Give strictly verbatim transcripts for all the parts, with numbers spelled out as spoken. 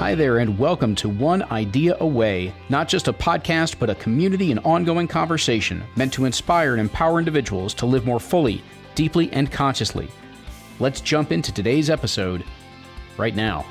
Hi there, and welcome to One Idea Away, not just a podcast, but a community and ongoing conversation meant to inspire and empower individuals to live more fully, deeply, and consciously. Let's jump into today's episode right now.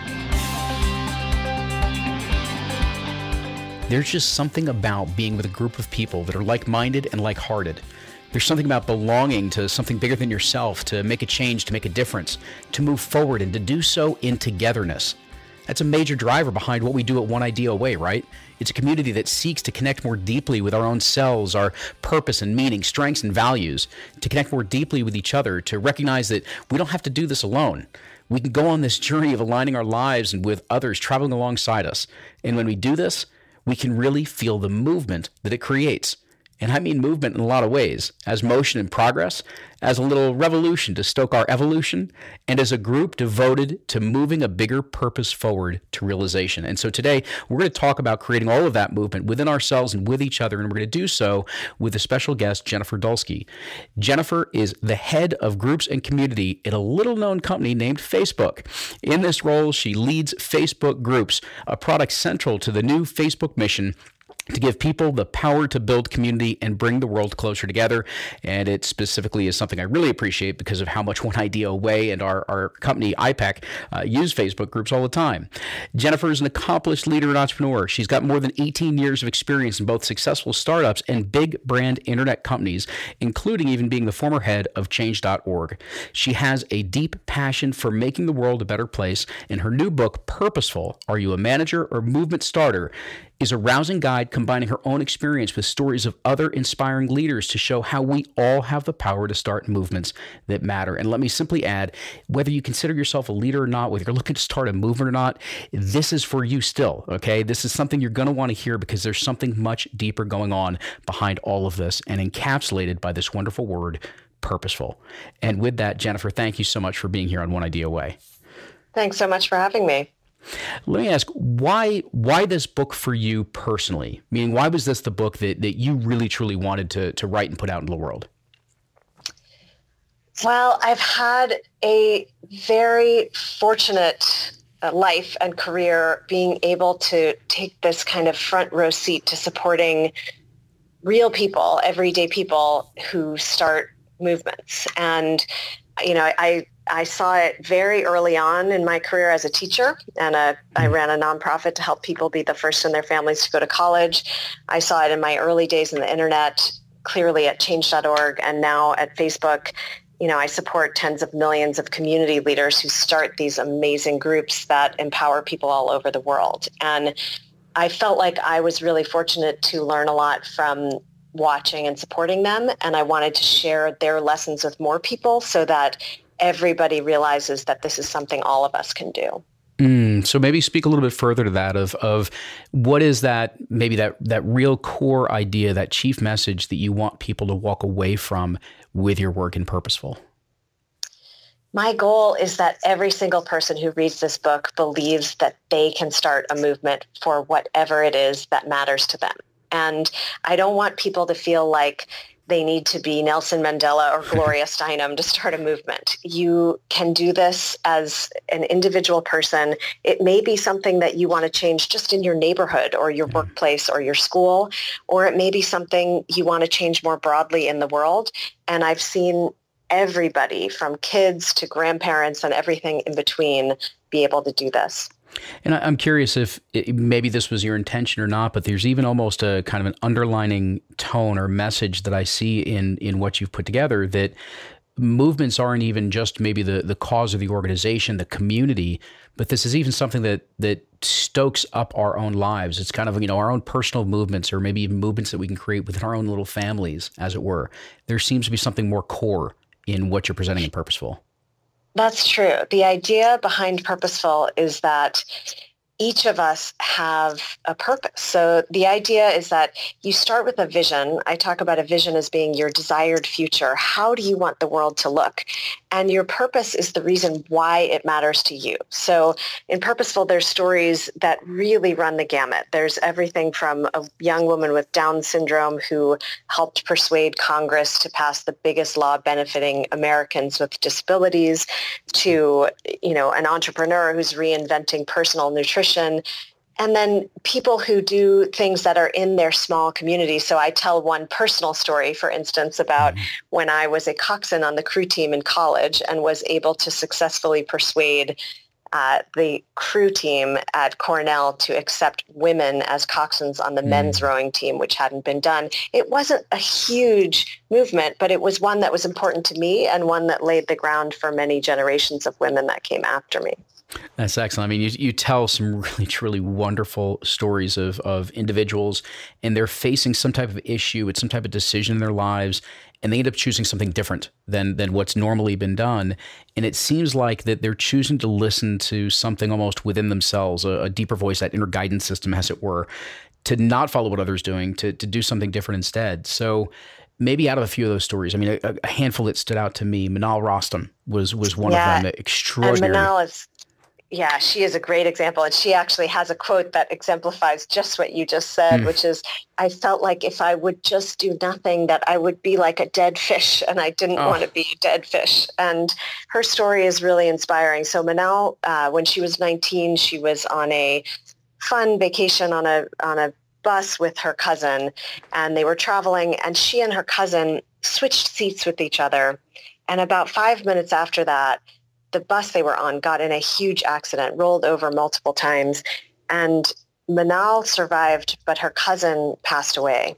There's just something about being with a group of people that are like-minded and like-hearted. There's something about belonging to something bigger than yourself, to make a change, to make a difference, to move forward, and to do so in togetherness. That's a major driver behind what we do at One Idea Away, right? It's a community that seeks to connect more deeply with our own selves, our purpose and meaning, strengths and values, to connect more deeply with each other, to recognize that we don't have to do this alone. We can go on this journey of aligning our lives and with others traveling alongside us. And when we do this, we can really feel the movement that it creates. And I mean movement in a lot of ways, as motion and progress, as a little revolution to stoke our evolution, and as a group devoted to moving a bigger purpose forward to realization. And so today, we're going to talk about creating all of that movement within ourselves and with each other, and we're going to do so with a special guest, Jennifer Dulski. Jennifer is the head of groups and community at a little-known company named Facebook. In this role, she leads Facebook Groups, a product central to the new Facebook mission to give people the power to build community and bring the world closer together. And it specifically is something I really appreciate because of how much One Idea Away and our, our company, I PAC, uh, use Facebook groups all the time. Jennifer is an accomplished leader and entrepreneur. She's got more than eighteen years of experience in both successful startups and big brand internet companies, including even being the former head of change dot org. She has a deep passion for making the world a better place, and her new book, Purposeful, Are You a Manager or Movement Starter?, is a rousing guide combining her own experience with stories of other inspiring leaders to show how we all have the power to start movements that matter. And let me simply add, whether you consider yourself a leader or not, whether you're looking to start a movement or not, this is for you still, okay? This is something you're going to want to hear because there's something much deeper going on behind all of this and encapsulated by this wonderful word, purposeful. And with that, Jennifer, thank you so much for being here on One Idea Away. Thanks so much for having me. Let me ask, why why this book for you personally? Meaning, why was this the book that, that you really, truly wanted to, to write and put out into the world? Well, I've had a very fortunate life and career being able to take this kind of front row seat to supporting real people, everyday people who start movements. And, you know, I I saw it very early on in my career as a teacher, and a, I ran a nonprofit to help people be the first in their families to go to college. I saw it in my early days in the internet, clearly at change dot org, and now at Facebook. You know, I support tens of millions of community leaders who start these amazing groups that empower people all over the world. And I felt like I was really fortunate to learn a lot from watching and supporting them, and I wanted to share their lessons with more people so that everybody realizes that this is something all of us can do. Mm, so maybe speak a little bit further to that of, of what is that, maybe that, that real core idea, that chief message that you want people to walk away from with your work in Purposeful? My goal is that every single person who reads this book believes that they can start a movement for whatever it is that matters to them. And I don't want people to feel like they need to be Nelson Mandela or Gloria Steinem to start a movement. You can do this as an individual person. It may be something that you want to change just in your neighborhood or your workplace or your school, or it may be something you want to change more broadly in the world. And I've seen everybody from kids to grandparents and everything in between be able to do this. And I'm curious if it, maybe this was your intention or not, but there's even almost a kind of an underlining tone or message that I see in in what you've put together, that movements aren't even just maybe the, the cause of the organization, the community, but this is even something that that stokes up our own lives. It's kind of, you know, our own personal movements, or maybe even movements that we can create within our own little families, as it were. There seems to be something more core in what you're presenting in Purposeful. That's true. The idea behind Purposeful is that each of us have a purpose. So the idea is that you start with a vision. I talk about a vision as being your desired future. How do you want the world to look? and your purpose is the reason why it matters to you. So in Purposeful, there's stories that really run the gamut. There's everything from a young woman with Down syndrome who helped persuade Congress to pass the biggest law benefiting Americans with disabilities, to, you know, an entrepreneur who's reinventing personal nutrition, and then people who do things that are in their small community. So I tell one personal story, for instance, about mm-hmm. when I was a coxswain on the crew team in college and was able to successfully persuade uh, the crew team at Cornell to accept women as coxswains on the mm-hmm. men's rowing team, which hadn't been done. It wasn't a huge movement, but it was one that was important to me and one that laid the ground for many generations of women that came after me. That's excellent. I mean, you, you tell some really, truly wonderful stories of, of individuals, and they're facing some type of issue with some type of decision in their lives, and they end up choosing something different than than what's normally been done. And it seems like that they're choosing to listen to something almost within themselves, a, a deeper voice, that inner guidance system, as it were, to not follow what others are doing, to, to do something different instead. So maybe out of a few of those stories, I mean, a, a handful that stood out to me, Manal Rostam was, was one yeah. of them. Extraordinary. And Manal is... Yeah, she is a great example. And she actually has a quote that exemplifies just what you just said, mm. which is, I felt like if I would just do nothing, that I would be like a dead fish, and I didn't oh. want to be a dead fish. And her story is really inspiring. So Manal, uh, when she was nineteen, she was on a fun vacation on a on a bus with her cousin, and they were traveling, and she and her cousin switched seats with each other. And about five minutes after that, the bus they were on got in a huge accident, rolled over multiple times, and Manal survived, but her cousin passed away.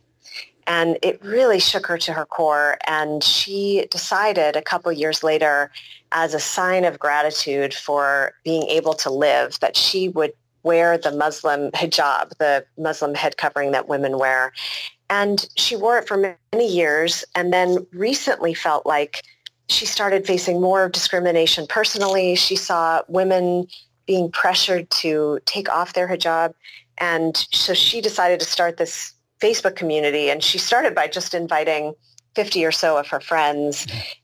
And it really shook her to her core. And she decided a couple years later, as a sign of gratitude for being able to live, that she would wear the Muslim hijab, the Muslim head covering that women wear. And she wore it for many years, and then recently felt like she started facing more discrimination personally. She saw women being pressured to take off their hijab. And so she decided to start this Facebook community. And she started by just inviting fifty or so of her friends.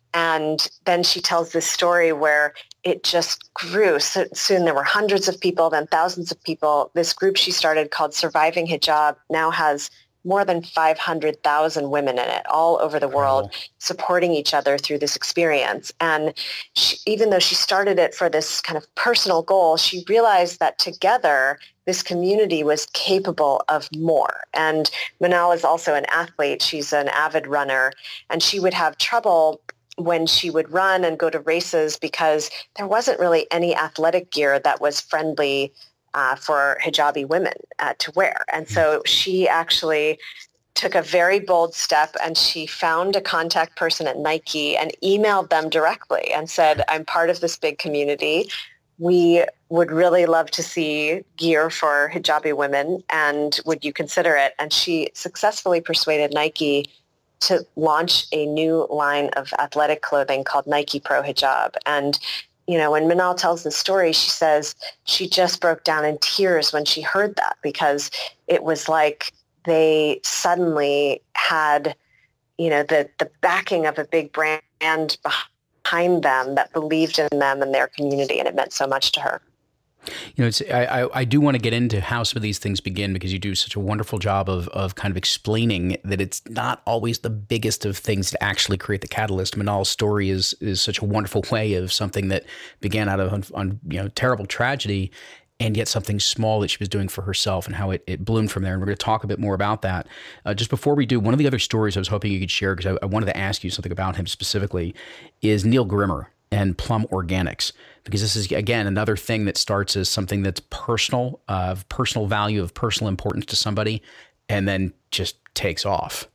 And then she tells this story where it just grew. So soon there were hundreds of people, then thousands of people. This group she started called Surviving Hijab now has more than five hundred thousand women in it all over the world, oh. supporting each other through this experience. And she, even though she started it for this kind of personal goal, she realized that together this community was capable of more. And Manal is also an athlete. She's an avid runner, and she would have trouble when she would run and go to races because there wasn't really any athletic gear that was friendly Uh, for hijabi women uh, to wear. And so she actually took a very bold step, and she found a contact person at Nike and emailed them directly and said, I'm part of this big community. We would really love to see gear for hijabi women, and would you consider it? And she successfully persuaded Nike to launch a new line of athletic clothing called Nike Pro Hijab. And you know, when Manal tells the story, she says she just broke down in tears when she heard that, because it was like they suddenly had, you know, the, the backing of a big brand behind them that believed in them and their community, and it meant so much to her. You know, it's, I, I, I do want to get into how some of these things begin, because you do such a wonderful job of, of kind of explaining that it's not always the biggest of things to actually create the catalyst. Manal's story is is such a wonderful way of something that began out of on, on you know terrible tragedy, and yet something small that she was doing for herself, and how it, it bloomed from there. And we're going to talk a bit more about that. Uh, just before we do, one of the other stories I was hoping you could share, because I, I wanted to ask you something about him specifically, is Neil Grimmer and Plum Organics, because this is, again, another thing that starts as something that's personal, uh, of personal value, of personal importance to somebody, and then just takes off.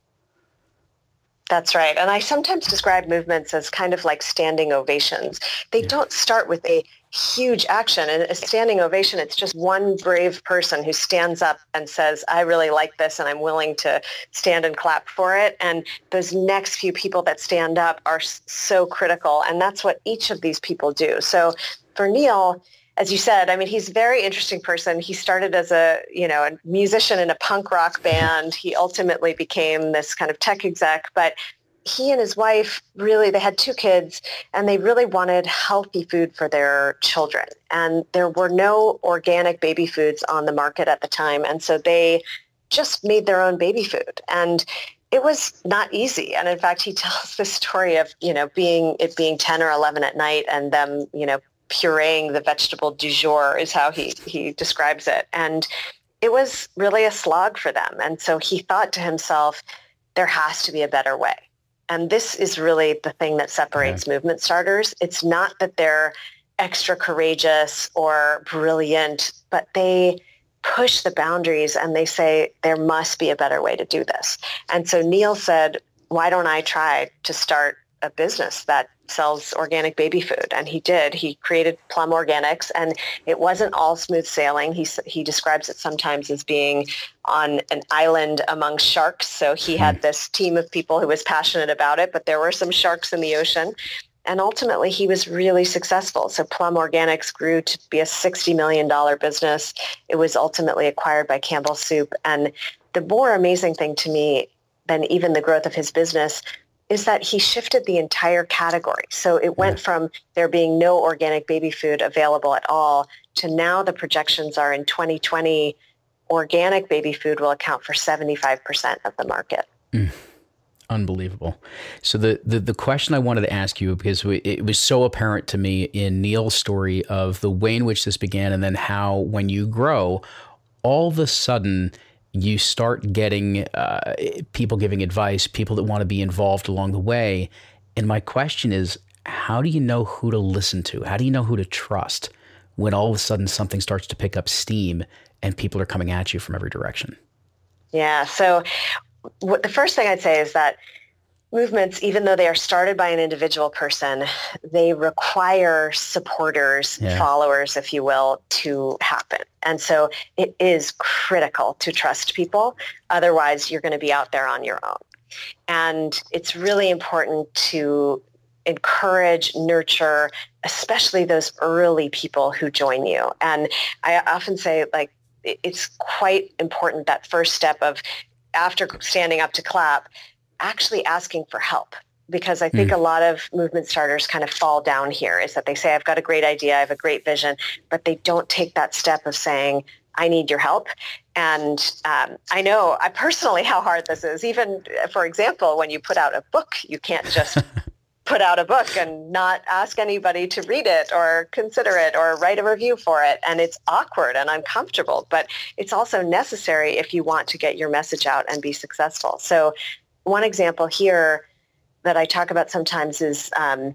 That's right. And I sometimes describe movements as kind of like standing ovations. They yeah. don't start with a huge action. And a standing ovation, it's just one brave person who stands up and says, I really like this and I'm willing to stand and clap for it. And those next few people that stand up are so critical. And that's what each of these people do. So for Neil, as you said, I mean, he's a very interesting person. He started as a, you know, a musician in a punk rock band. He ultimately became this kind of tech exec, but he and his wife really, they had two kids, and they really wanted healthy food for their children. And there were no organic baby foods on the market at the time. And so they just made their own baby food. And it was not easy. And in fact, he tells the story of, you know, being it being ten or eleven at night and them, you know, pureeing the vegetable du jour is how he, he describes it. And it was really a slog for them. And so he thought to himself, there has to be a better way. And this is really the thing that separates yeah. movement starters. It's not that they're extra courageous or brilliant, but they push the boundaries and they say, there must be a better way to do this. And so Neil said, why don't I try to start a business that sells organic baby food? And he did. He created Plum Organics, and it wasn't all smooth sailing. He he describes it sometimes as being on an island among sharks. So he had this team of people who was passionate about it, but there were some sharks in the ocean. And ultimately, he was really successful. So Plum Organics grew to be a sixty million dollars business. It was ultimately acquired by Campbell Soup. And the more amazing thing to me than even the growth of his business is that he shifted the entire category. So it went from there being no organic baby food available at all to now the projections are in twenty twenty, organic baby food will account for seventy-five percent of the market. Mm. Unbelievable. So the, the, the question I wanted to ask you, because it was so apparent to me in Neil's story of the way in which this began, and then how when you grow, all of a sudden you start getting uh, people giving advice, people that want to be involved along the way. And my question is, how do you know who to listen to? How do you know who to trust when all of a sudden something starts to pick up steam and people are coming at you from every direction? Yeah. So what, the first thing I'd say is that movements, even though they are started by an individual person, they require supporters, yeah. followers, if you will, to happen. And so it is critical to trust people. Otherwise, you're going to be out there on your own. And it's really important to encourage, nurture, especially those early people who join you. And I often say, like, it's quite important, that first step of, after standing up to clap, actually asking for help. Because I think mm. a lot of movement starters kind of fall down here, is that they say, I've got a great idea, I have a great vision, but they don't take that step of saying, I need your help. And um, I know I personally how hard this is. Even, for example, when you put out a book, you can't just put out a book and not ask anybody to read it or consider it or write a review for it. And it's awkward and uncomfortable, but it's also necessary if you want to get your message out and be successful. So one example here that I talk about sometimes is um,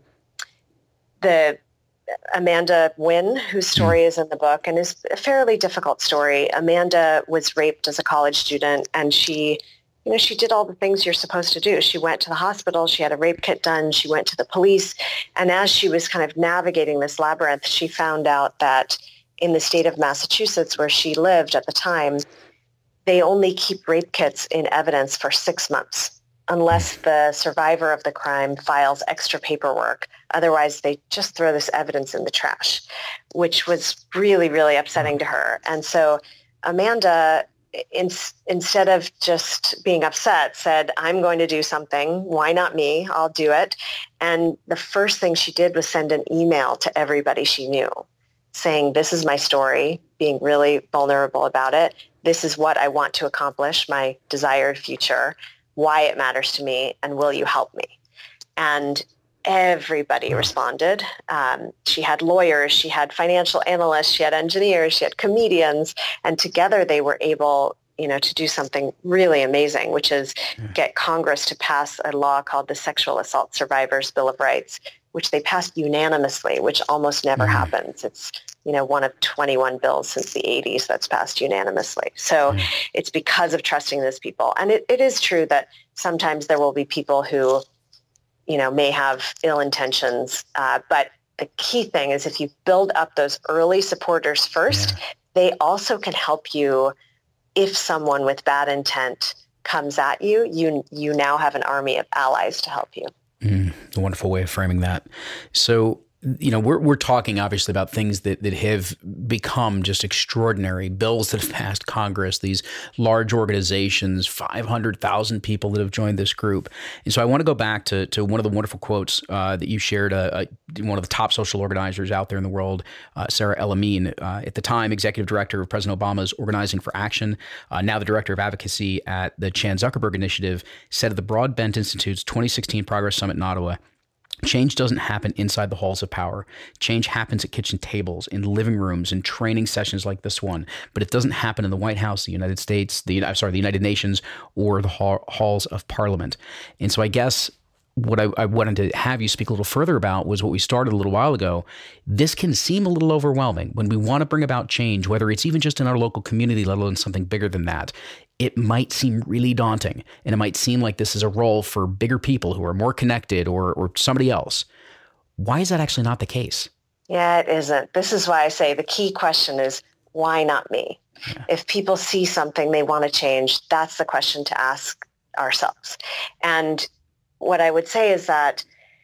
the Amanda Wynn, whose story is in the book and is a fairly difficult story. Amanda was raped as a college student, and she, you know, she did all the things you're supposed to do. She went to the hospital, she had a rape kit done, she went to the police, and as she was kind of navigating this labyrinth, she found out that in the state of Massachusetts, where she lived at the time, they only keep rape kits in evidence for six months. Unless the survivor of the crime files extra paperwork. Otherwise, they just throw this evidence in the trash, which was really, really upsetting to her. And so Amanda, in, instead of just being upset, said, I'm going to do something. Why not me? I'll do it. And the first thing she did was send an email to everybody she knew saying, this is my story, being really vulnerable about it. This is what I want to accomplish, my desired future, why it matters to me, and will you help me? And everybody responded. Um, she had lawyers, she had financial analysts, she had engineers, she had comedians, and together they were able, you know, to do something really amazing, which is get Congress to pass a law called the Sexual Assault Survivors Bill of Rights, which they passed unanimously, which almost never mm. happens. It's, you know, one of twenty-one bills since the eighties that's passed unanimously. So mm. it's because of trusting those people. And it, it is true that sometimes there will be people who, you know, may have ill intentions. Uh, but the key thing is, if you build up those early supporters first, yeah. they also can help you. If someone with bad intent comes at you, you, you now have an army of allies to help you. Mm, a wonderful way of framing that. So you know, we're we're talking obviously about things that that have become just extraordinary. Bills that have passed Congress, these large organizations, five hundred thousand people that have joined this group. And so I want to go back to to one of the wonderful quotes uh, that you shared. Uh, uh, one of the top social organizers out there in the world, uh, Sarah El-Amin, uh, at the time executive director of President Obama's Organizing for Action, uh, now the director of advocacy at the Chan Zuckerberg Initiative, said at the Broadbent Institute's twenty sixteen Progress Summit in Ottawa, "Change doesn't happen inside the halls of power. Change happens at kitchen tables, in living rooms, in training sessions like this one. But it doesn't happen in the White House, the United States, the I'm sorry, the United Nations, or the hall, halls of Parliament." And so I guess what I, I wanted to have you speak a little further about was what we started a little while ago. This can seem a little overwhelming when we want to bring about change, whether it's even just in our local community, let alone something bigger than that. It might seem really daunting, and it might seem like this is a role for bigger people who are more connected, or or somebody else. Why is that actually not the case? Yeah, it isn't. This is why I say the key question is, why not me? Yeah. If people see something they want to change, that's the question to ask ourselves. And what I would say is that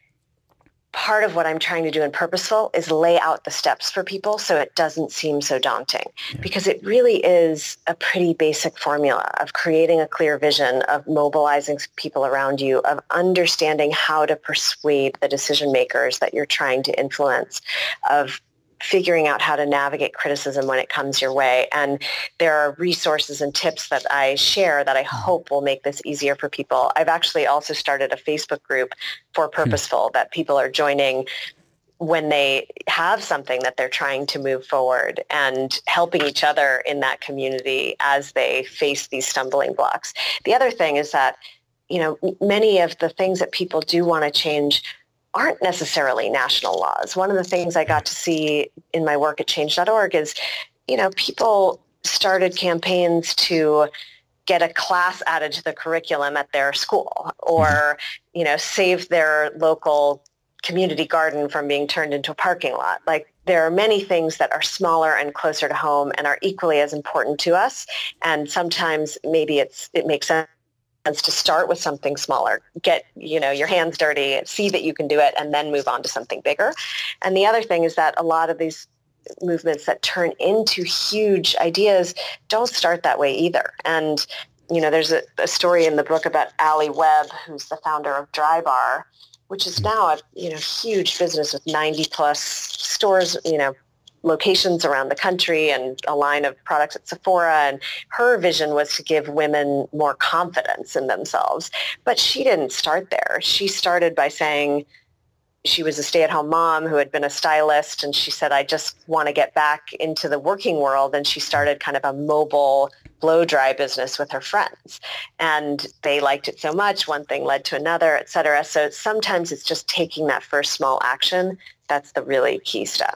part of what I'm trying to do in Purposeful is lay out the steps for people so it doesn't seem so daunting, yeah. because it really is a pretty basic formula of creating a clear vision, of mobilizing people around you, of understanding how to persuade the decision makers that you're trying to influence, of figuring out how to navigate criticism when it comes your way. And there are resources and tips that I share that I hope will make this easier for people. I've actually also started a Facebook group for Purposeful that people are joining when they have something that they're trying to move forward, and helping each other in that community as they face these stumbling blocks. The other thing is that, you know, many of the things that people do want to change aren't necessarily national laws. One of the things I got to see in my work at change dot org is, you know, people started campaigns to get a class added to the curriculum at their school, or, you know, save their local community garden from being turned into a parking lot. Like, there are many things that are smaller and closer to home and are equally as important to us. And sometimes maybe it's it makes sense to start with something smaller, get, you know, your hands dirty, see that you can do it, and then move on to something bigger. And the other thing is that a lot of these movements that turn into huge ideas don't start that way either. And, you know, there's a, a story in the book about Ali Webb, who's the founder of Dry Bar, which is now a, you know, huge business with ninety plus stores, you know, locations around the country, and a line of products at Sephora. And her vision was to give women more confidence in themselves. But she didn't start there. She started by saying she was a stay-at-home mom who had been a stylist, and she said, I just want to get back into the working world. And she started kind of a mobile blow dry business with her friends. And they liked it so much, one thing led to another, et cetera. So sometimes it's just taking that first small action. That's the really key step.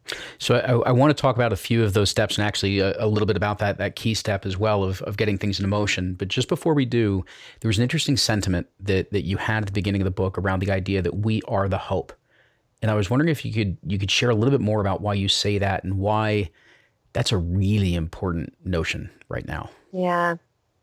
So I, I want to talk about a few of those steps, and actually a, a little bit about that that key step as well of, of getting things into motion. But just before we do, there was an interesting sentiment that that you had at the beginning of the book around the idea that we are the hope. And I was wondering if you could you could share a little bit more about why you say that and why that's a really important notion right now. Yeah.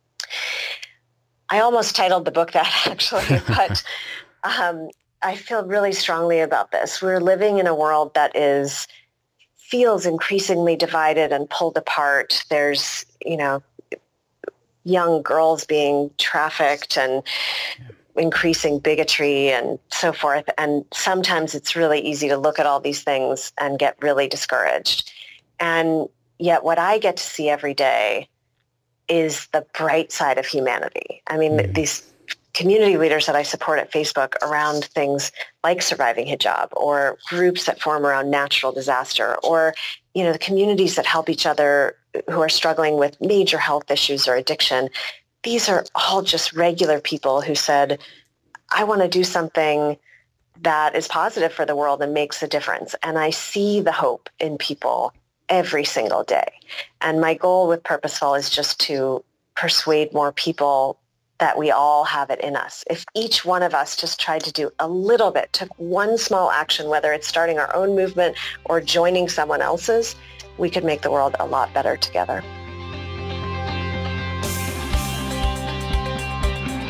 I almost titled the book that, actually, but um, I feel really strongly about this. We're living in a world that is feels increasingly divided and pulled apart. There's, you know, young girls being trafficked and increasing bigotry and so forth. And sometimes it's really easy to look at all these things and get really discouraged. And yet what I get to see every day is the bright side of humanity. I mean, mm-hmm. these community leaders that I support at Facebook around things like surviving hijab, or groups that form around natural disaster, or, you know, the communities that help each other who are struggling with major health issues or addiction. These are all just regular people who said, I want to do something that is positive for the world and makes a difference. And I see the hope in people every single day. And my goal with Purposeful is just to persuade more people that we all have it in us. If each one of us just tried to do a little bit, took one small action, whether it's starting our own movement or joining someone else's, we could make the world a lot better together.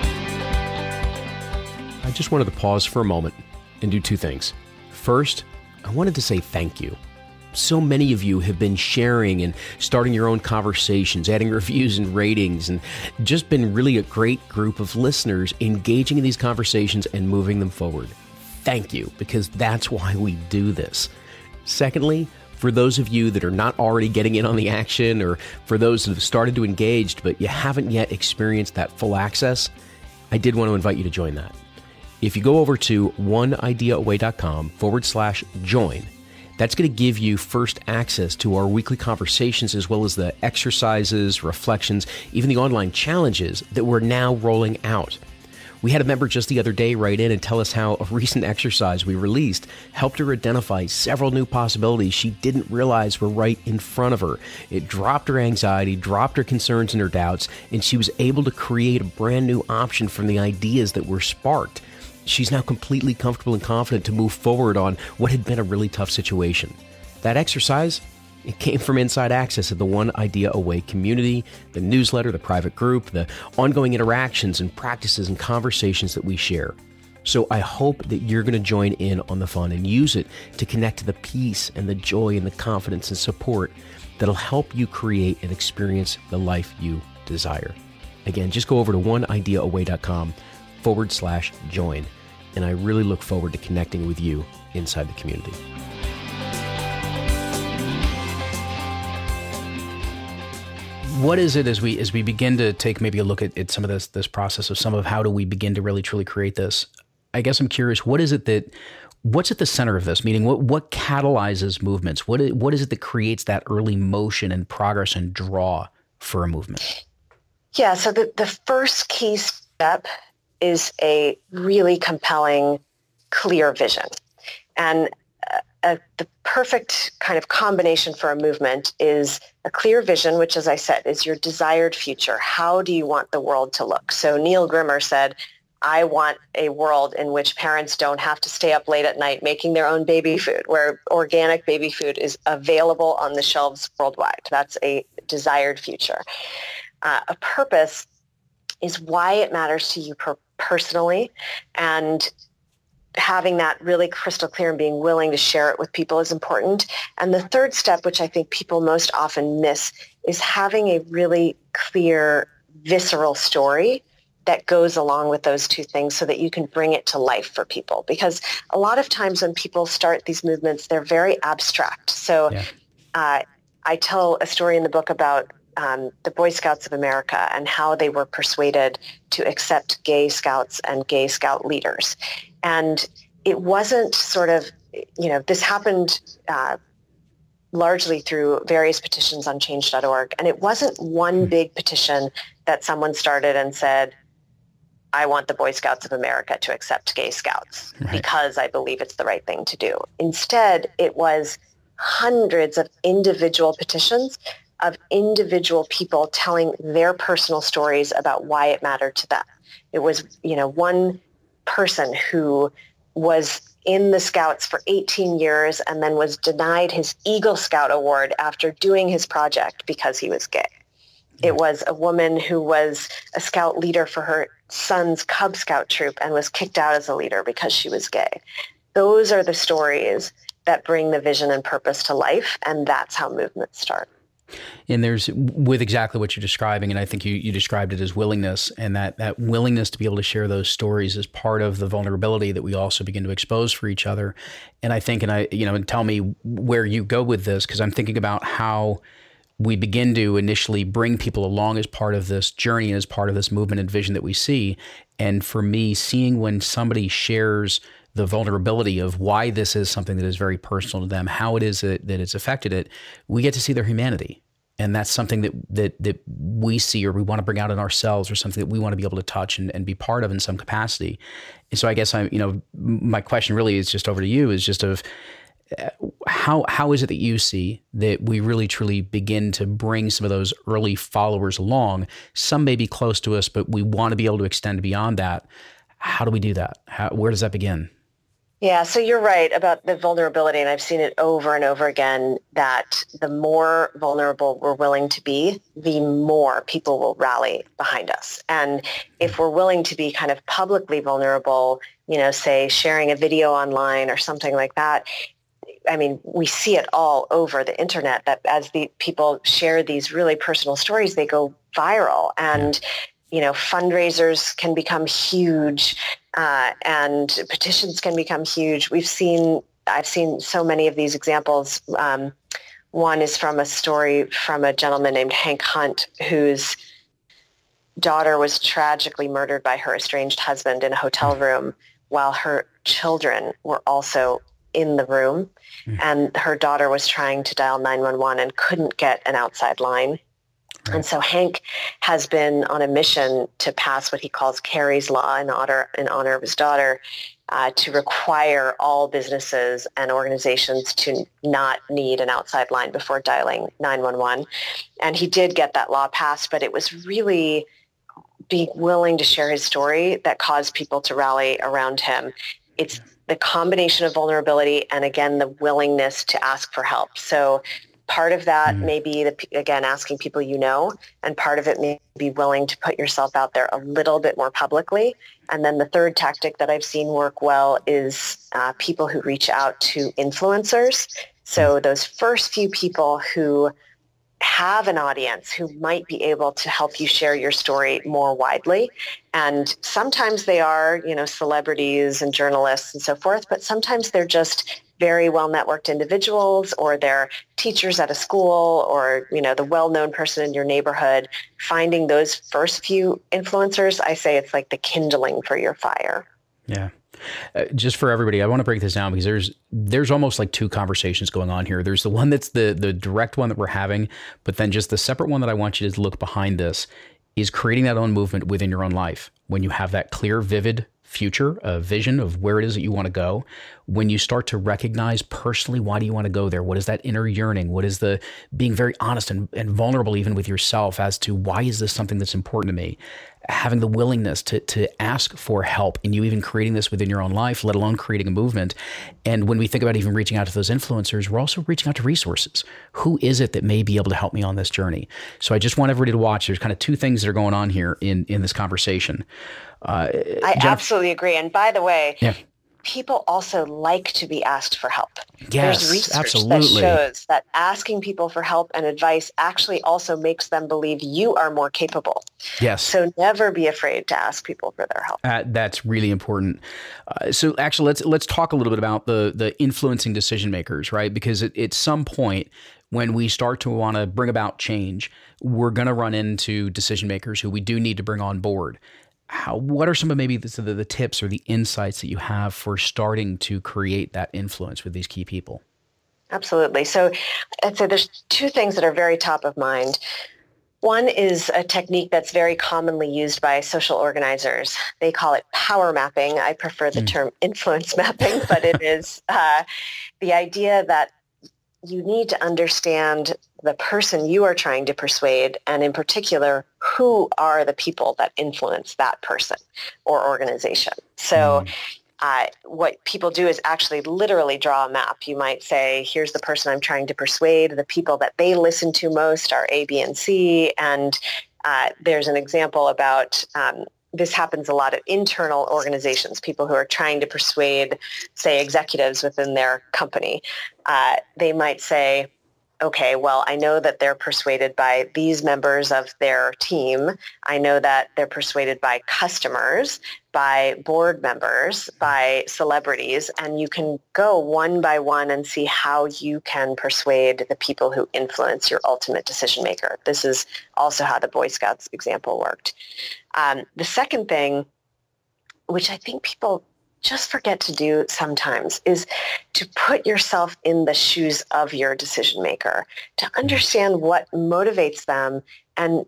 I just wanted to pause for a moment and do two things. First, I wanted to say thank you. So many of you have been sharing and starting your own conversations, adding reviews and ratings, and just been really a great group of listeners engaging in these conversations and moving them forward. Thank you, because that's why we do this. Secondly, for those of you that are not already getting in on the action, or for those that have started to engage but you haven't yet experienced that full access, I did want to invite you to join that. If you go over to oneideaaway.com forward slash join, that's going to give you first access to our weekly conversations, as well as the exercises, reflections, even the online challenges that we're now rolling out. We had a member just the other day write in and tell us how a recent exercise we released helped her identify several new possibilities she didn't realize were right in front of her. It dropped her anxiety, dropped her concerns and her doubts, and she was able to create a brand new option from the ideas that were sparked. She's now completely comfortable and confident to move forward on what had been a really tough situation. That exercise, it came from inside access of the One Idea Away community, the newsletter, the private group, the ongoing interactions and practices and conversations that we share. So I hope that you're going to join in on the fun and use it to connect to the peace and the joy and the confidence and support that'll help you create and experience the life you desire. Again, just go over to oneideaaway.com forward slash join. And I really look forward to connecting with you inside the community. What is it as we as we begin to take maybe a look at, at some of this this process of some of how do we begin to really truly create this? I guess I'm curious, what is it that what's at the center of this? Meaning, what what catalyzes movements? What is, what is it that creates that early motion and progress and draw for a movement? Yeah, so the, the first key step is a really compelling, clear vision. And uh, uh, the perfect kind of combination for a movement is a clear vision, which, as I said, is your desired future. How do you want the world to look? So Neil Grimmer said, I want a world in which parents don't have to stay up late at night making their own baby food, where organic baby food is available on the shelves worldwide. That's a desired future. Uh, a purpose is why it matters to you per- personally, and having that really crystal clear and being willing to share it with people is important. And the third step, which I think people most often miss, is having a really clear, visceral story that goes along with those two things so that you can bring it to life for people. Because a lot of times when people start these movements, they're very abstract. So yeah. uh, I tell a story in the book about Um, the Boy Scouts of America and how they were persuaded to accept gay scouts and gay scout leaders. And it wasn't sort of, you know, this happened uh, largely through various petitions on change dot org. And it wasn't one big petition that someone started and said, I want the Boy Scouts of America to accept gay scouts right. because I believe it's the right thing to do. Instead, it was hundreds of individual petitions of individual people telling their personal stories about why it mattered to them. It was, you know, one person who was in the Scouts for eighteen years and then was denied his Eagle Scout award after doing his project because he was gay. It was a woman who was a Scout leader for her son's Cub Scout troop and was kicked out as a leader because she was gay. Those are the stories that bring the vision and purpose to life, and that's how movements start. And there's, with exactly what you're describing, and I think you, you described it as willingness, and that, that willingness to be able to share those stories is part of the vulnerability that we also begin to expose for each other. And I think, and I, you know, and tell me where you go with this, because I'm thinking about how we begin to initially bring people along as part of this journey and as part of this movement and vision that we see. And for me, seeing when somebody shares the vulnerability of why this is something that is very personal to them, how it is that, that it's affected it, we get to see their humanity. And that's something that that that we see or we want to bring out in ourselves, or something that we want to be able to touch and, and be part of in some capacity. And so I guess I'm, you know, my question really is just over to you, is just of how how is it that you see that we really truly begin to bring some of those early followers along? Some may be close to us, but we want to be able to extend beyond that. How do we do that? How, where does that begin? Yeah, so you're right about the vulnerability, and I've seen it over and over again, that the more vulnerable we're willing to be, the more people will rally behind us. And if we're willing to be kind of publicly vulnerable, you know, say sharing a video online or something like that, I mean, we see it all over the internet that as the people share these really personal stories, they go viral, and, you know, fundraisers can become huge, uh, and petitions can become huge. We've seen, I've seen so many of these examples. Um, one is from a story from a gentleman named Hank Hunt, whose daughter was tragically murdered by her estranged husband in a hotel room while her children were also in the room. Mm. And her daughter was trying to dial nine one one and couldn't get an outside line. Right. And so Hank has been on a mission to pass what he calls Carrie's Law in honor, in honor of his daughter, uh, to require all businesses and organizations to not need an outside line before dialing nine one one. And he did get that law passed, but it was really being willing to share his story that caused people to rally around him. It's the combination of vulnerability and, again, the willingness to ask for help. So part of that mm. may be, the, again, asking people you know, and part of it may be willing to put yourself out there a little bit more publicly. And then the third tactic that I've seen work well is uh, people who reach out to influencers. So those first few people who have an audience who might be able to help you share your story more widely. And sometimes they are, you know, celebrities and journalists and so forth, but sometimes they're just very well-networked individuals, or they're teachers at a school, or, you know, the well-known person in your neighborhood. Finding those first few influencers, I say it's like the kindling for your fire. Yeah. Uh, just for everybody, I want to break this down because there's there's almost like two conversations going on here. There's the one that's the the direct one that we're having, but then just the separate one that I want you to look behind this is creating that own movement within your own life. When you have that clear, vivid future, a vision of where it is that you want to go, when you start to recognize personally, why do you want to go there? What is that inner yearning? What is the being very honest and, and vulnerable even with yourself as to why is this something that's important to me? Having the willingness to to ask for help, and you even creating this within your own life, let alone creating a movement. And when we think about even reaching out to those influencers, we're also reaching out to resources. Who is it that may be able to help me on this journey? So I just want everybody to watch. There's kind of two things that are going on here in, in this conversation. Uh, I Jeff, absolutely agree. And by the way, yeah. people also like to be asked for help. Yes, There's research absolutely. that shows that asking people for help and advice actually also makes them believe you are more capable. Yes. So never be afraid to ask people for their help. Uh, that's really important. Uh, so actually, let's let's talk a little bit about the the influencing decision makers, right? Because at, at some point, when we start to want to bring about change, we're going to run into decision makers who we do need to bring on board. How, what are some of maybe the, the, the tips or the insights that you have for starting to create that influence with these key people? Absolutely. So I'd say there's two things that are very top of mind. One is a technique that's very commonly used by social organizers. They call it power mapping. I prefer the mm. term influence mapping, but it is uh, the idea that you need to understand the person you are trying to persuade, and in particular, who are the people that influence that person or organization. So mm. uh, what people do is actually literally draw a map. You might say, here's the person I'm trying to persuade. The people that they listen to most are A, B, and C. And uh, there's an example about um, this happens a lot at internal organizations, people who are trying to persuade, say, executives within their company. Uh, they might say, okay, well, I know that they're persuaded by these members of their team. I know that they're persuaded by customers, by board members, by celebrities, and you can go one by one and see how you can persuade the people who influence your ultimate decision maker. This is also how the Boy Scouts example worked. Um, the second thing, which I think people just forget to do sometimes, is to put yourself in the shoes of your decision maker, to understand what motivates them and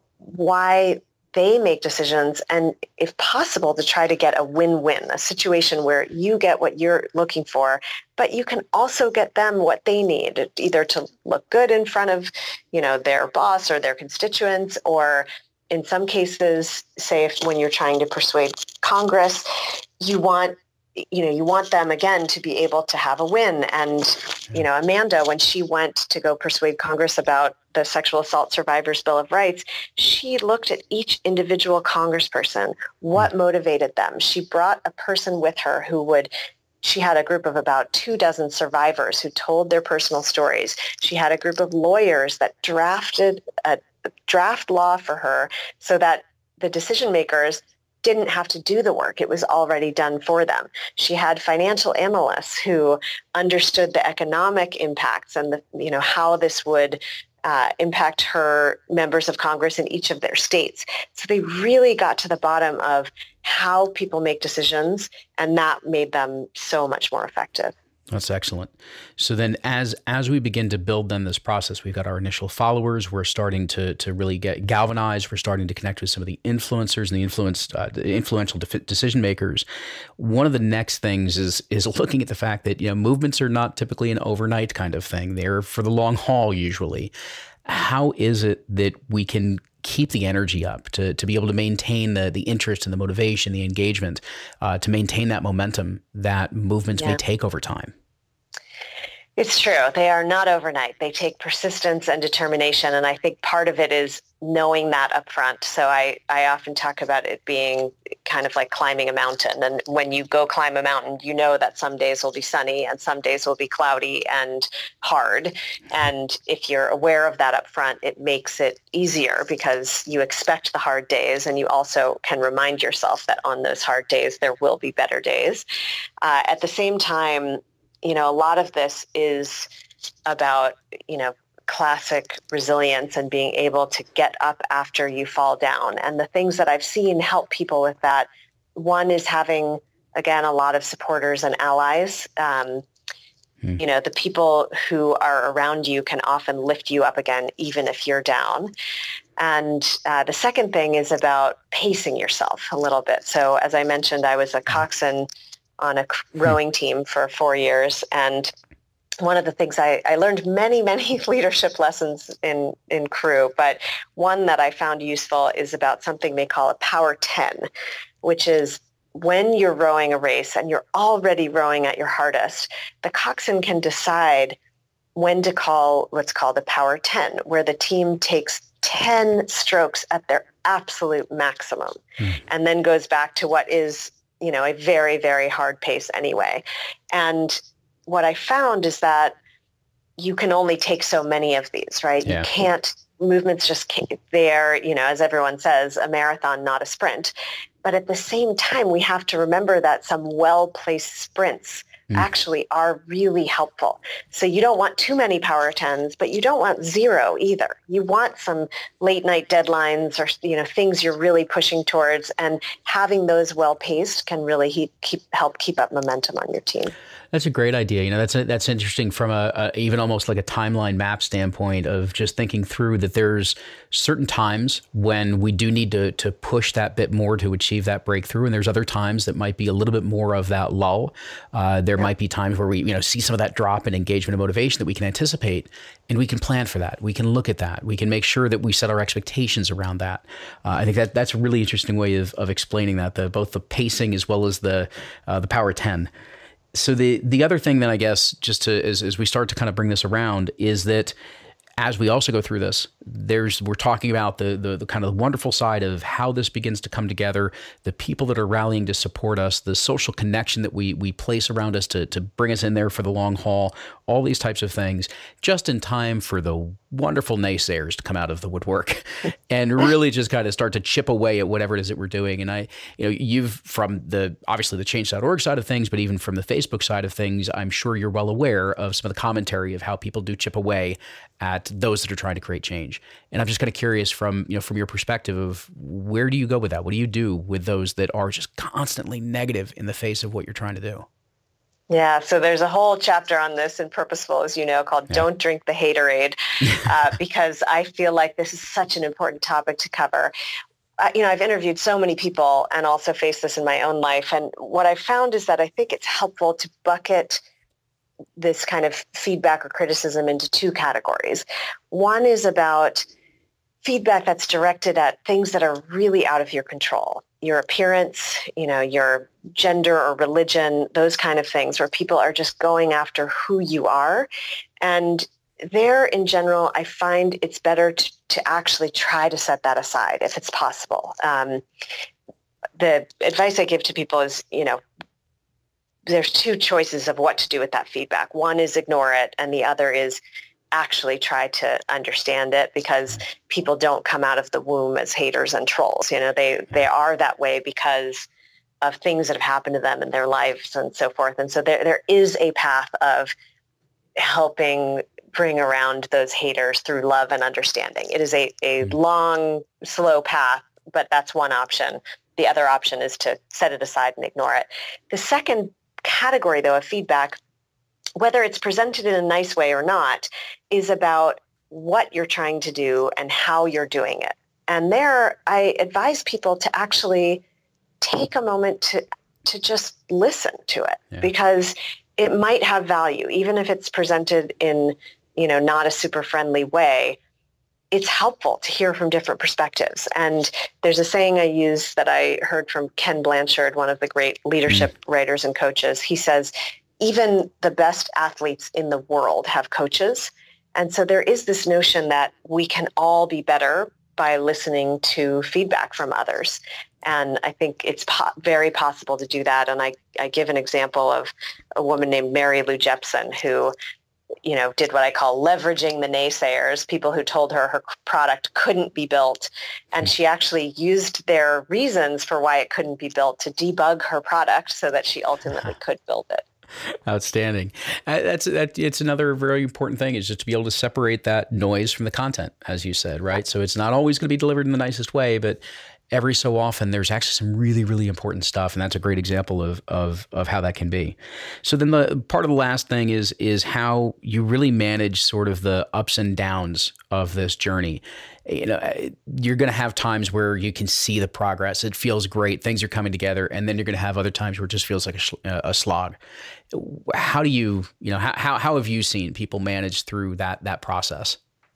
why they make decisions, and if possible, to try to get a win-win, a situation where you get what you're looking for, but you can also get them what they need, either to look good in front of, you know, their boss or their constituents, or in some cases, say if when you're trying to persuade Congress, you want you know, you want them, again, to be able to have a win. And, you know, Amanda, when she went to go persuade Congress about the Sexual Assault Survivors Bill of Rights, she looked at each individual congressperson, what motivated them. She brought a person with her who would she had a group of about two dozen survivors who told their personal stories. She had a group of lawyers that drafted a draft law for her so that the decision makers didn't have to do the work. It was already done for them. She had financial analysts who understood the economic impacts and the, you know, how this would uh, impact her members of Congress in each of their states. So they really got to the bottom of how people make decisions, and that made them so much more effective. That's excellent. So then as as we begin to build then this process, we've got our initial followers. We're starting to to really get galvanized. We're starting to connect with some of the influencers and the influence, uh, the influential de- decision makers. One of the next things is is looking at the fact that, you know, movements are not typically an overnight kind of thing. They're for the long haul usually. How is it that we can keep the energy up to to be able to maintain the the interest and the motivation, the engagement, uh, to maintain that momentum that movements Yeah. may take over time? It's true. They are not overnight. They take persistence and determination. And I think part of it is knowing that up front. So I, I often talk about it being kind of like climbing a mountain. And when you go climb a mountain, you know that some days will be sunny and some days will be cloudy and hard. And if you're aware of that up front, it makes it easier because you expect the hard days, and you also can remind yourself that on those hard days, there will be better days. Uh, at the same time, you know, a lot of this is about, you know, classic resilience and being able to get up after you fall down. And the things that I've seen help people with that, one is having, again, a lot of supporters and allies. Um, hmm. You know, the people who are around you can often lift you up again, even if you're down. And uh, the second thing is about pacing yourself a little bit. So as I mentioned, I was a coxswain on a rowing team for four years. And one of the things I, I learned many, many leadership lessons in, in crew, but one that I found useful is about something they call a power ten, which is when you're rowing a race and you're already rowing at your hardest, the coxswain can decide when to call what's called a power ten, where the team takes ten strokes at their absolute maximum mm. and then goes back to what is, you know, a very, very hard pace anyway. And what I found is that you can only take so many of these, right? Yeah. You can't, movements just can't, they're, you know, as everyone says, a marathon, not a sprint. But at the same time, we have to remember that some well-placed sprints mm. actually are really helpful. So you don't want too many power tens, but you don't want zero either. You want some late night deadlines or, you know, things you're really pushing towards, and having those well-paced can really he- keep help keep up momentum on your team. That's a great idea. You know, that's a, that's interesting from a, a even almost like a timeline map standpoint of just thinking through that there's certain times when we do need to to push that bit more to achieve that breakthrough, and there's other times that might be a little bit more of that lull. Uh, there yeah. might be times where we you know see some of that drop in engagement and motivation that we can anticipate, and we can plan for that. We can look at that. We can make sure that we set our expectations around that. Uh, I think that that's a really interesting way of of explaining that, the both the pacing as well as the uh, the power ten. So the the other thing then, I guess, just to as, as we start to kind of bring this around, is that as we also go through this, there's we're talking about the, the the kind of wonderful side of how this begins to come together, the people that are rallying to support us, the social connection that we we place around us to to bring us in there for the long haul, all these types of things, just in time for the wonderful naysayers to come out of the woodwork and really just kind of start to chip away at whatever it is that we're doing. And I, you know, you've from the obviously the change dot org side of things, but even from the Facebook side of things, I'm sure you're well aware of some of the commentary of how people do chip away at those that are trying to create change. And I'm just kind of curious from, you know, from your perspective of where do you go with that? What do you do with those that are just constantly negative in the face of what you're trying to do? Yeah, so there's a whole chapter on this in Purposeful, as you know, called yeah. Don't Drink the Haterade, uh, because I feel like this is such an important topic to cover. Uh, you know, I've interviewed so many people and also faced this in my own life. And what I found is that I think it's helpful to bucket this kind of feedback or criticism into two categories. One is about feedback that's directed at things that are really out of your control. Your appearance, you know, your gender or religion, those kind of things where people are just going after who you are. And there, in general, I find it's better to, to actually try to set that aside if it's possible. Um, the advice I give to people is, you know, there's two choices of what to do with that feedback. One is ignore it, and the other is actually try to understand it, because people don't come out of the womb as haters and trolls. You know, they, they are that way because of things that have happened to them in their lives and so forth. And so there, there is a path of helping bring around those haters through love and understanding. It is a, a long, slow path, but that's one option. The other option is to set it aside and ignore it. The second category, though, of feedback, whether it's presented in a nice way or not, is about what you're trying to do and how you're doing it. And there, I advise people to actually take a moment to to just listen to it, yeah. because it might have value, even if it's presented in, you know, not a super friendly way. It's helpful to hear from different perspectives. And there's a saying I use that I heard from Ken Blanchard, one of the great leadership mm. writers and coaches. He says, even the best athletes in the world have coaches. And so there is this notion that we can all be better by listening to feedback from others. And I think it's po- very possible to do that. And I, I give an example of a woman named Mary Lou Jepsen, who, you know, did what I call leveraging the naysayers, people who told her her product couldn't be built. And she actually used their reasons for why it couldn't be built to debug her product so that she ultimately could build it. Outstanding. Uh, that's that. It's another very important thing, is just to be able to separate that noise from the content, as you said, right? So it's not always going to be delivered in the nicest way, but every so often there's actually some really, really important stuff. And that's a great example of, of, of how that can be. So then the part of the last thing is, is how you really manage sort of the ups and downs of this journey. You know, you're going to have times where you can see the progress. It feels great. Things are coming together. And then you're going to have other times where it just feels like a, a slog. How do you, you know, how, how have you seen people manage through that, that process?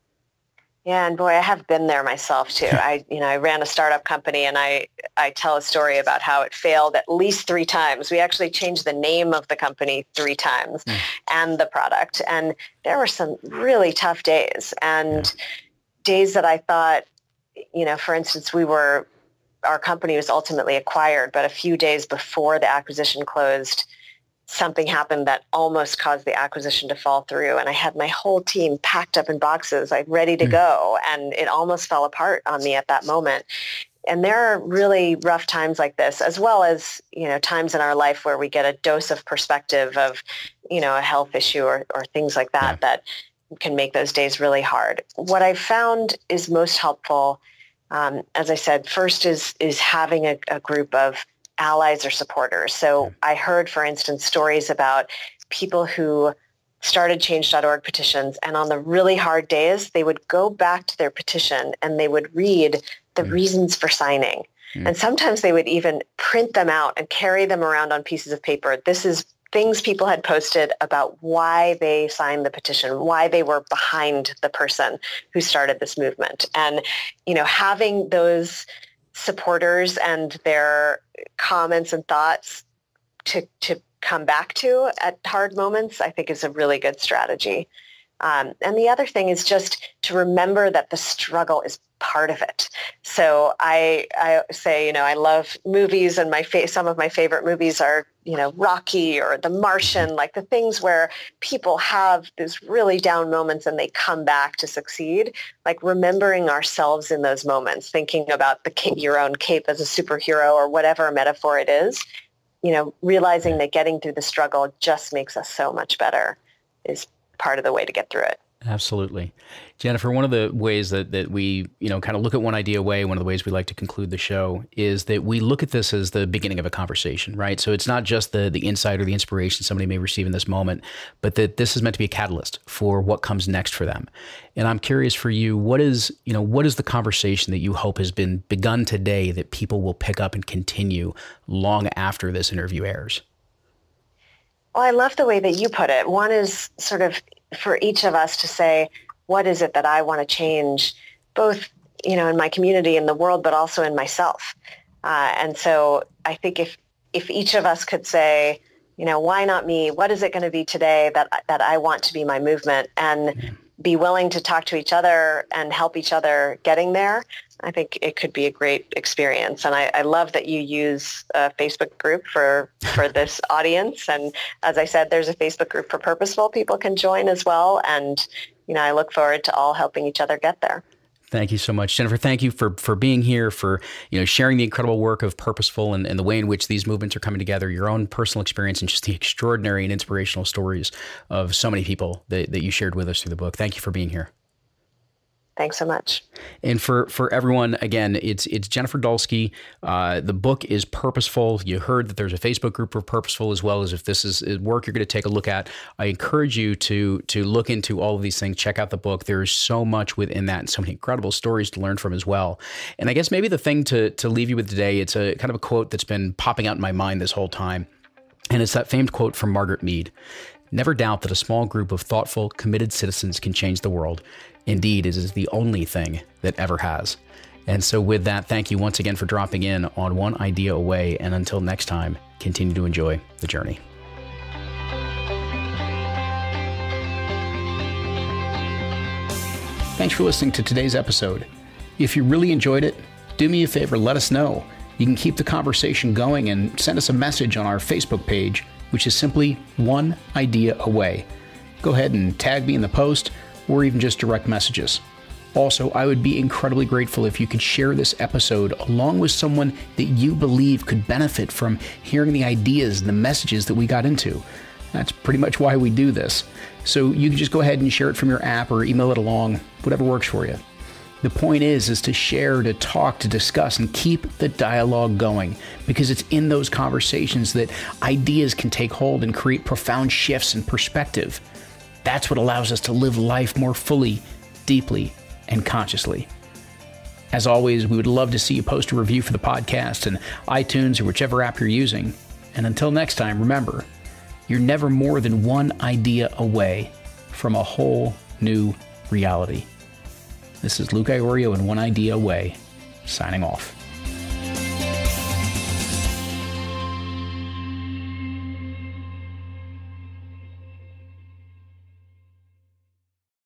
Yeah, and boy, I have been there myself too. I, you know, I ran a startup company, and I, I tell a story about how it failed at least three times. We actually changed the name of the company three times mm. and the product. And there were some really tough days, and yeah. days that I thought, you know, for instance, we were, our company was ultimately acquired, but a few days before the acquisition closed, something happened that almost caused the acquisition to fall through. And I had my whole team packed up in boxes, like ready to mm. go. And it almost fell apart on me at that moment. And there are really rough times like this, as well as, you know, times in our life where we get a dose of perspective of, you know, a health issue or, or things like that, yeah. that can make those days really hard. What I've found is most helpful, um, as I said, first is, is having a, a group of allies or supporters. So I heard, for instance, stories about people who started change dot org petitions, and on the really hard days, they would go back to their petition and they would read the mm. reasons for signing. Mm. And sometimes they would even print them out and carry them around on pieces of paper. This is things people had posted about why they signed the petition, why they were behind the person who started this movement. And, you know, having those supporters and their comments and thoughts to to come back to at hard moments, I think is a really good strategy. Um, and the other thing is just to remember that the struggle is part of it. So I I say, you know, I love movies, and my fa- some of my favorite movies are, you know, Rocky or The Martian, like the things where people have these really down moments and they come back to succeed. Like remembering ourselves in those moments, thinking about the cape, your own cape as a superhero or whatever metaphor it is, you know, realizing that getting through the struggle just makes us so much better is part of the way to get through it. Absolutely. Jennifer, one of the ways that, that we, you know, kind of look at one idea away, one of the ways we like to conclude the show is that we look at this as the beginning of a conversation, right? So it's not just the, the insight or the inspiration somebody may receive in this moment, but that this is meant to be a catalyst for what comes next for them. And I'm curious for you, what is, you know, what is the conversation that you hope has been begun today that people will pick up and continue long after this interview airs? Well, I love the way that you put it. One is sort of for each of us to say, what is it that I want to change, both, you know, in my community, in the world, but also in myself. Uh, and so I think if if each of us could say, you know, why not me? What is it going to be today that that I want to be my movement? And be willing to talk to each other and help each other getting there, I think it could be a great experience. And I, I love that you use a Facebook group for, for this audience. And as I said, there's a Facebook group for Purposeful. People can join as well. And, you know, I look forward to all helping each other get there. Thank you so much, Jennifer. Thank you for for being here, for you know sharing the incredible work of Purposeful and, and the way in which these movements are coming together, your own personal experience, and just the extraordinary and inspirational stories of so many people that, that you shared with us through the book. Thank you for being here. Thanks so much. And for, for everyone, again, it's it's Jennifer Dulski. Uh, the book is Purposeful. You heard that there's a Facebook group for Purposeful, as well as if this is work you're going to take a look at. I encourage you to to look into all of these things. Check out the book. There's so much within that and so many incredible stories to learn from as well. And I guess maybe the thing to, to leave you with today, it's a kind of a quote that's been popping out in my mind this whole time. And it's that famed quote from Margaret Mead. Never doubt that a small group of thoughtful, committed citizens can change the world. Indeed, it is the only thing that ever has. And so with that, thank you once again for dropping in on One Idea Away. And until next time, continue to enjoy the journey. Thanks for listening to today's episode. If you really enjoyed it, do me a favor, let us know. You can keep the conversation going and send us a message on our Facebook page, which is simply One Idea Away. Go ahead and tag me in the post, or even just direct messages. Also, I would be incredibly grateful if you could share this episode along with someone that you believe could benefit from hearing the ideas and the messages that we got into. That's pretty much why we do this. So you can just go ahead and share it from your app or email it along, whatever works for you. The point is, is to share, to talk, to discuss, and keep the dialogue going, because it's in those conversations that ideas can take hold and create profound shifts in perspective. That's what allows us to live life more fully, deeply, and consciously. As always, we would love to see you post a review for the podcast in iTunes or whichever app you're using. And until next time, remember, you're never more than one idea away from a whole new reality. This is Luke Iorio and One Idea Away, signing off.